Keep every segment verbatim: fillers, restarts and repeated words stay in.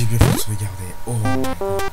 j'ai bien fait de sauvegarder. Oh my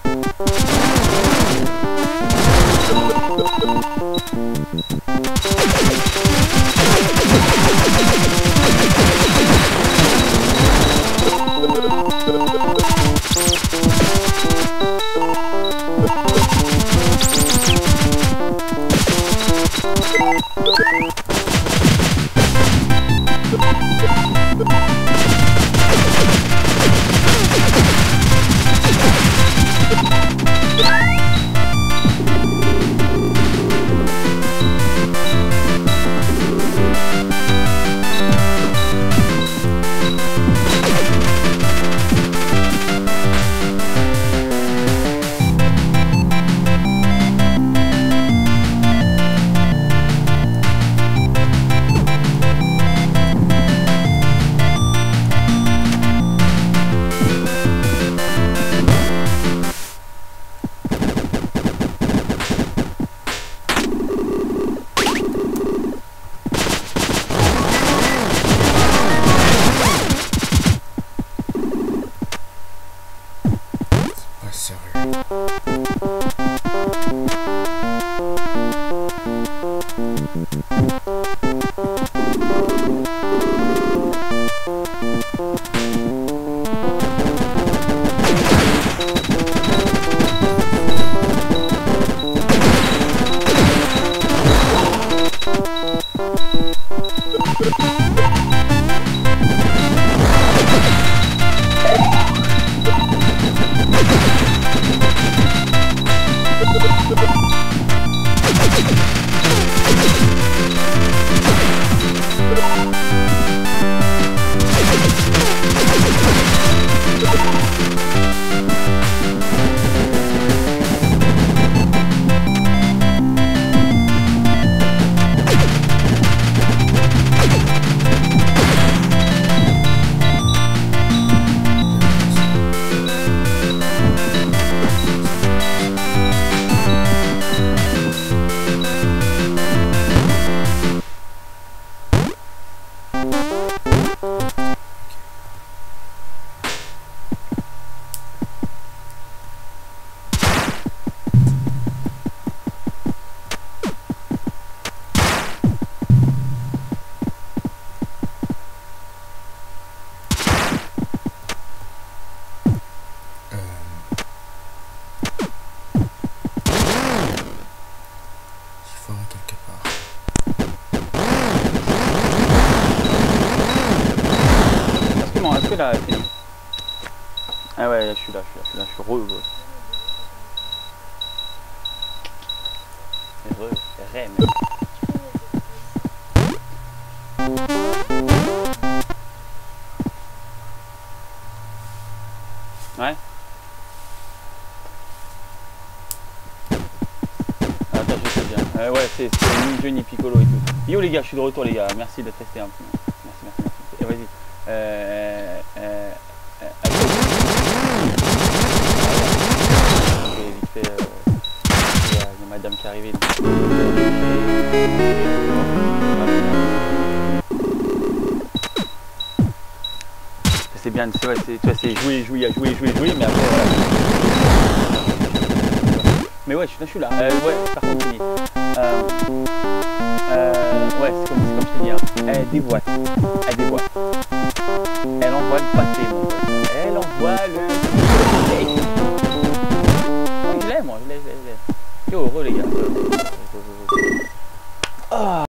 Là, ah ouais, là, je suis là, je suis là, je suis là, je suis re. C'est vrai, c'est vrai, mais. Ouais. Attends, je sais bien. Euh, ouais, c'est ni jeu ni piccolo et tout. Yo les gars, je suis de retour les gars. Merci d'être resté un peu. Merci, merci, merci. Et vas-y. Euh, euh, euh, je vais vite fait, euh, il y a, il y a madame qui est arrivée. Donc. C'est bien, c'est vrai, tu vois, c'est jouer, jouer, jouer, jouer, jouer, mais après voilà. Mais ouais, je, je suis là. Euh, ouais, par contre, oui. Euh, euh, ouais, c'est comme, comme je t'ai dit, hein. Elle déboîte. Elle déboîte. Elle envoie le pâté, mon pote. Elle envoie le... Je l'ai, moi, je l'ai, je l'ai. Yo, heureux, les gars. Oh.